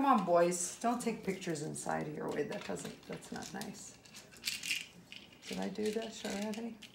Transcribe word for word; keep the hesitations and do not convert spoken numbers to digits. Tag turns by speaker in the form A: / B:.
A: Come on, boys. Don't take pictures inside here. Wait, that doesn't, that's not nice. Did I do this already?